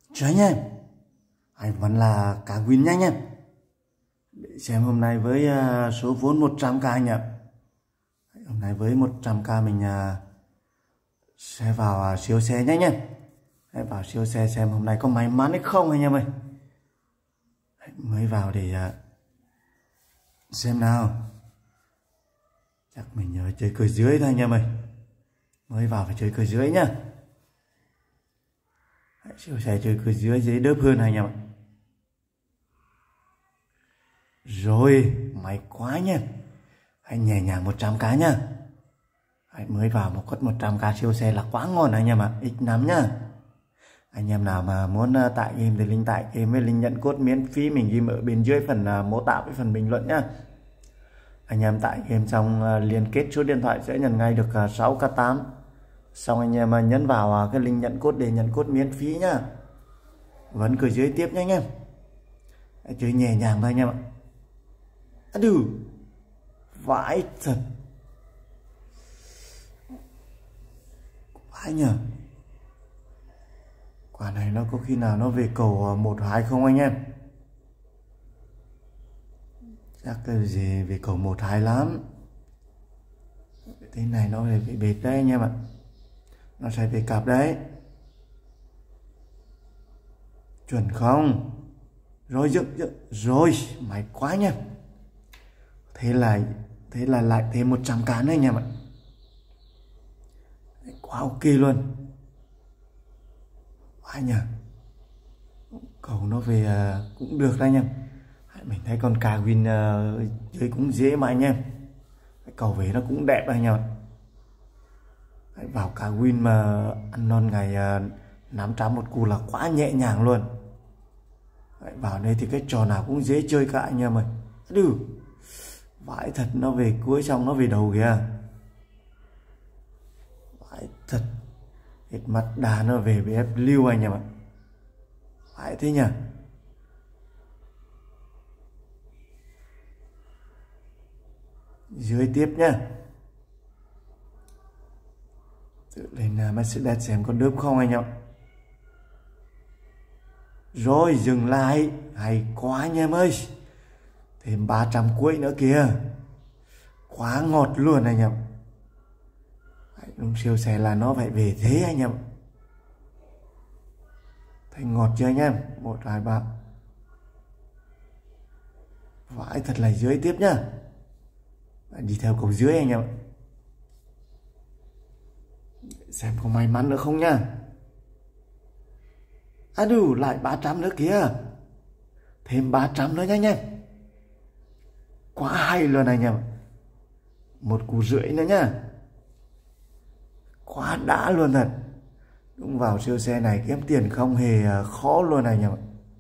Chào anh em, anh vẫn là cá Win nha anh em. Để xem hôm nay với số vốn 100k anh ạ. Hôm nay với 100k mình sẽ vào siêu xe nhé anh em. Hãy vào siêu xe xem hôm nay có may mắn hay không anh em ơi. Mới vào để xem nào. Chắc mình nhớ chơi cửa dưới thôi anh em ơi. Mới vào phải chơi cửa dưới nhá. Siêu xe chơi cửa dưới dễ đớp hơn anh em ạ. Rồi, may quá nha. Hãy nhẹ nhàng 100k nhá. Hãy mới vào một quất 100k siêu xe là quá ngon anh em ạ. X5 nhá. Anh em nào mà muốn tải game thì link tải game với link nhận code miễn phí mình ghi ở bên dưới phần mô tả với phần bình luận nhá. Anh em tải game xong liên kết số điện thoại sẽ nhận ngay được 6k8. Xong anh em nhấn vào cái link nhận code để nhận code miễn phí nhá. Vẫn cửa dưới tiếp nhá anh em. Hãy chơi nhẹ nhàng thôi anh em ạ. Vãi thật. Vãi nhờ. Quả này nó có khi nào nó về cầu 1-2 không anh em? Chắc cái gì về cầu 1-2 lắm. Thế này nó về bệt đấy anh em ạ. Nó sẽ về cặp đấy. Chuẩn không? Rồi dựng. Rồi, may quá nha. Thế là lại thêm 100k nữa anh em ạ. Quá ok luôn. Quá nhờ. Cầu nó về cũng được đấy anh em. Mình thấy con cá Win chơi cũng dễ mà anh em. Cầu về nó cũng đẹp anh em ạ. Vào cá Win mà ăn non ngày 500 một cú là quá nhẹ nhàng luôn. Vào đây thì cái trò nào cũng dễ chơi cả anh em ơi. Vãi thật, nó về cuối xong nó về đầu kìa. Vãi thật. Hết mặt đà nó về BF lưu anh em ạ. Vãi thế nhỉ. Dưới tiếp nhá. Tự lên Mercedes xem có đớp không anh em. Rồi dừng lại. Hay quá anh em ơi. Thêm 300 cuối nữa kìa. Quá ngọt luôn anh em. Đúng siêu xe là nó phải về thế anh em. Thấy ngọt chưa anh em. 1, 2, 3. Vãi thật là dưới tiếp nhá. Đi theo cầu dưới anh em. Xem có may mắn nữa không nhá. Lại 300 nữa kìa. Thêm 300 nữa nha anh em. Quá hay luôn anh em. 1,5 cú nữa nhá. Quá đã luôn thật. Đúng vào siêu xe này kiếm tiền không hề khó luôn anh em.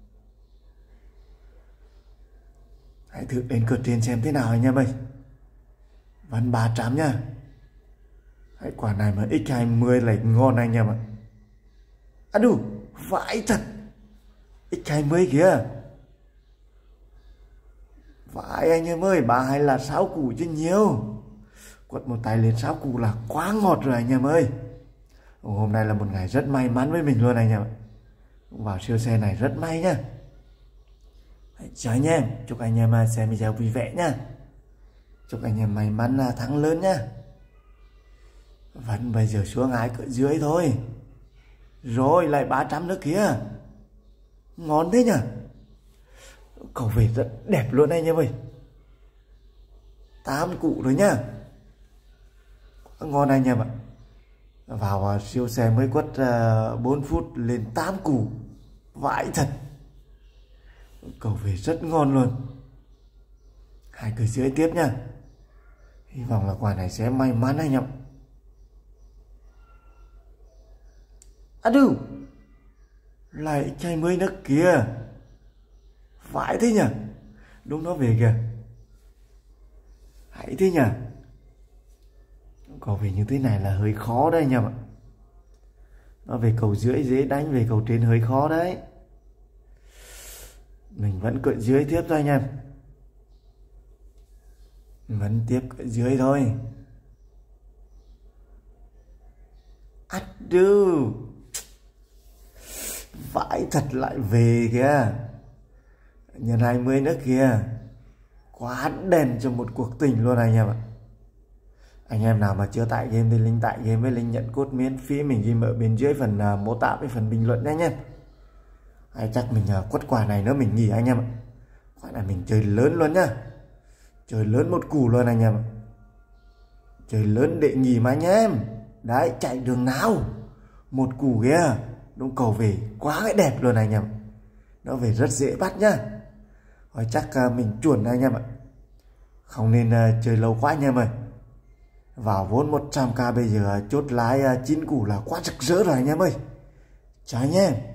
Hãy thử đến cược tiền xem thế nào anh em ơi. Vẫn 300 nhá. Hãy quả này mà X20 lại ngon anh em ạ. Vãi thật. X20 kìa. Vãi anh em ơi. 3 hay là 6 củ chứ nhiều. Quật một tay lên 6 củ là quá ngọt rồi anh em ơi. Hôm nay là một ngày rất may mắn với mình luôn anh em ạ. Vào siêu xe này rất may nhá. Chào anh em. Chúc anh em xem video vui vẻ nhá. Chúc anh em may mắn thắng lớn nhá. Vẫn bây giờ xuống ái cỡ dưới thôi. Rồi lại 300 nữa kìa. Ngon thế nhỉ. Cầu về rất đẹp luôn anh em ơi. 8 cụ rồi nhá. Ngon anh em ạ. Vào siêu xe mới quất 4 phút lên 8 củ. Vãi thật. Cầu về rất ngon luôn. Hai cửa dưới tiếp nha. Hy vọng là quả này sẽ may mắn anh em. Lại chai mới nữa kìa. Vãi thế nhỉ. Đúng nó về kìa. Hãy thế nhỉ. Cầu về như thế này là hơi khó đấy anh em ạ. Nó về cầu dưới dễ đánh, về cầu trên hơi khó đấy. Mình vẫn cỡ dưới tiếp thôi anh em. Vẫn tiếp cỡ dưới thôi. Vãi thật lại về kìa. Nhân 20 nữa kìa. Quá đen cho một cuộc tình luôn anh em ạ. Anh em nào mà chưa tải game thì link tải game với link nhận code miễn phí mình ghi ở bên dưới phần mô tả với phần bình luận nhé anh em. Hay chắc mình quất quả này nữa mình nghỉ anh em ạ. Quả này mình chơi lớn luôn nhá. Chơi lớn một củ luôn anh em ạ. Chơi lớn để nghỉ mà anh em. Đấy, chạy đường nào một củ kìa. Đúng cầu về quá cái đẹp luôn anh em. Nó về rất dễ bắt nhá. Rồi chắc mình chuẩn anh em ạ. Không nên chơi lâu quá anh em ơi. Vào vốn 100k bây giờ chốt lái 9 củ là quá rực rỡ rồi anh em ơi. Chào anh em.